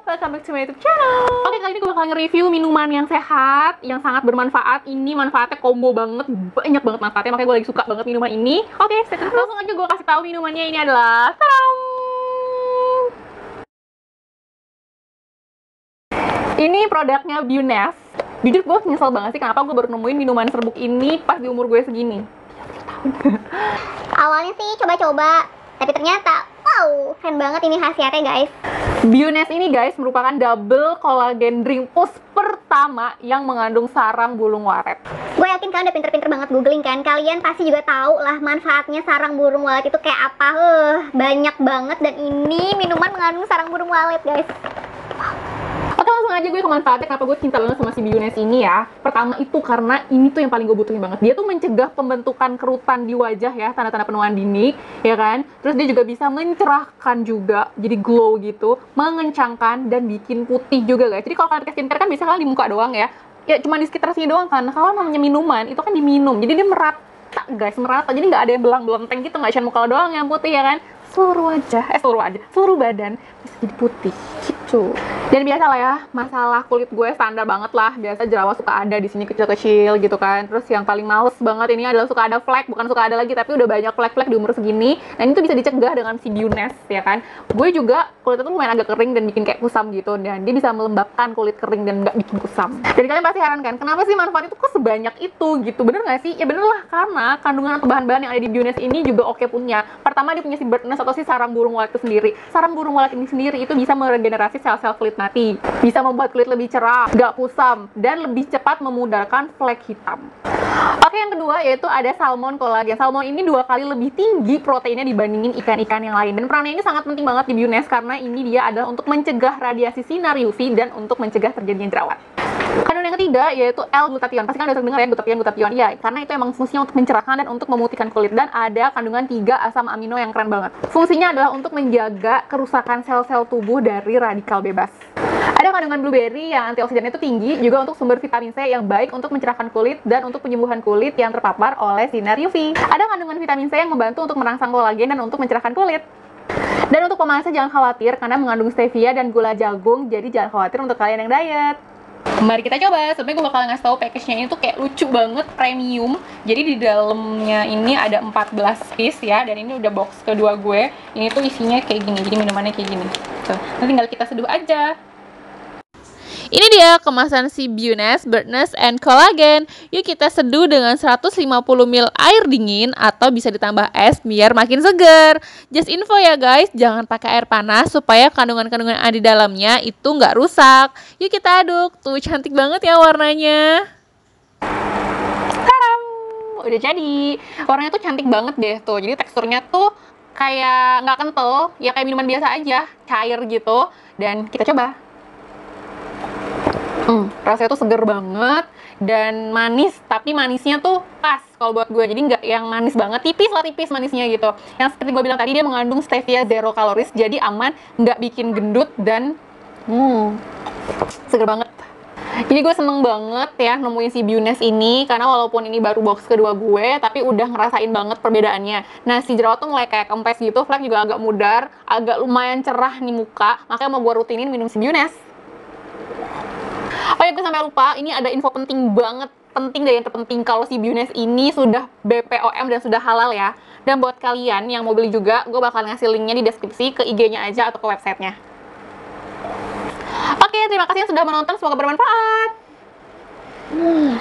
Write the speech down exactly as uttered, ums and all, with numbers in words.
welcome back to my YouTube channel. Oke, kali ini gue bakal nge-review minuman yang sehat, yang sangat bermanfaat. Ini manfaatnya combo banget, banyak banget manfaatnya, makanya gue lagi suka banget minuman ini. Oke, stay tune. Langsung aja gue kasih tahu minumannya ini adalah Saram. Ini produknya Bioness. Jujur gue nyesel banget sih kenapa gue baru nemuin minuman serbuk ini pas di umur gue segini. Awalnya sih coba-coba, tapi ternyata wow, keren banget ini khasiatnya guys. Bioness ini guys merupakan double collagen drink push pertama yang mengandung sarang burung walet. Gue yakin kalian udah pinter-pinter banget googling kan. Kalian pasti juga tahu lah manfaatnya sarang burung walet itu kayak apa. Huh, banyak banget, dan ini minuman mengandung sarang burung walet guys. Oke, langsung aja gue ke manfaatnya kenapa gue cinta banget sama si Bioness ini ya. Pertama itu karena ini tuh yang paling gue butuhin banget. Dia tuh mencegah pembentukan kerutan di wajah ya, tanda-tanda penuaan dini, ya kan. Terus dia juga bisa mencerahkan juga, jadi glow gitu, mengencangkan dan bikin putih juga guys. Jadi kalau kalian pakai skincare kan bisa kalian di muka doang ya, ya cuma di sekitar sini doang kan. Nah, kalau namanya minuman itu kan diminum, jadi dia merata guys, merata. Jadi nggak ada yang belang-belenteng gitu, nggak cuma muka doang yang putih ya kan. Seluruh wajah, eh seluruh wajah, seluruh badan bisa jadi putih gitu. Dan biasa lah ya, masalah kulit gue standar banget lah. Biasa jerawat suka ada di sini kecil-kecil gitu kan. Terus yang paling males banget ini adalah suka ada flek, bukan suka ada lagi tapi udah banyak flek-flek di umur segini. Dan itu bisa dicegah dengan si Bioness ya kan. Gue juga kulitnya tuh lumayan agak kering dan bikin kayak kusam gitu, dan dia bisa melembabkan kulit kering dan nggak bikin kusam. Jadi kalian pasti heran kan, kenapa sih manfaat itu kok sebanyak itu gitu? Bener nggak sih? Ya bener lah, karena kandungan atau bahan-bahan yang ada di Bioness ini juga oke punya. Pertama dia punya si birdness atau si sarang burung walet itu sendiri. Sarang burung walet ini sendiri itu bisa meregenerasi sel-sel kulit mati, bisa membuat kulit lebih cerah, nggak kusam, dan lebih cepat memudarkan flek hitam. Oke, yang kedua yaitu ada salmon kolagen. Salmon ini dua kali lebih tinggi proteinnya dibandingin ikan-ikan yang lain. Dan perannya ini sangat penting banget di Bioness karena ini dia adalah untuk mencegah radiasi sinar U V dan untuk mencegah terjadinya jerawat. Kandungan yang ketiga yaitu L-glutathione. Pasti kan udah sering dengar ya glutathione, glutathione. Ya, karena itu emang fungsinya untuk mencerahkan dan untuk memutihkan kulit. Dan ada kandungan tiga asam amino yang keren banget. Fungsinya adalah untuk menjaga kerusakan sel-sel tubuh dari radikal bebas. Ada kandungan blueberry yang antioksidannya itu tinggi, juga untuk sumber vitamin C yang baik untuk mencerahkan kulit dan untuk penyembuhan kulit yang terpapar oleh sinar U V. Ada kandungan vitamin C yang membantu untuk merangsang kolagen dan untuk mencerahkan kulit. Dan untuk pemanasnya jangan khawatir karena mengandung stevia dan gula jagung, jadi jangan khawatir untuk kalian yang diet. Mari kita coba. Sebenarnya gue bakal ngasih tau package-nya ini tuh kayak lucu banget, premium. Jadi di dalamnya ini ada empat belas piece ya, dan ini udah box kedua gue. Ini tuh isinya kayak gini, jadi minumannya kayak gini. Tuh, nanti tinggal kita seduh aja. Ini dia kemasan si Bioness Birdness and Collagen. Yuk kita seduh dengan seratus lima puluh mililiter air dingin atau bisa ditambah es biar makin segar. Just info ya guys, jangan pakai air panas supaya kandungan-kandungan yang ada di dalamnya itu nggak rusak. Yuk kita aduk. Tuh cantik banget ya warnanya. Taram, udah jadi. Warnanya tuh cantik banget deh tuh. Jadi teksturnya tuh kayak nggak kental, ya kayak minuman biasa aja, cair gitu. Dan kita coba. Hmm, rasanya tuh seger banget dan manis, tapi manisnya tuh pas kalau buat gue. Jadi nggak yang manis banget, tipis lah, tipis manisnya gitu. Yang seperti gue bilang tadi, dia mengandung stevia zero kaloris, jadi aman, nggak bikin gendut dan hmm, seger banget. Jadi gue seneng banget ya nemuin si Bioness ini, karena walaupun ini baru box kedua gue, tapi udah ngerasain banget perbedaannya. Nah, si jerawat tuh mulai kayak kempes gitu, flek juga agak mudar, agak lumayan cerah nih muka, makanya mau gue rutinin minum si Bioness. Oh ya, gue sampai lupa, ini ada info penting banget, penting dan yang terpenting, kalau si Bioness ini sudah B P O M dan sudah halal ya. Dan buat kalian yang mau beli juga, gue bakal ngasih linknya di deskripsi, ke I G-nya aja atau ke websitenya. Oke, terima kasih yang sudah menonton, semoga bermanfaat. Hmm.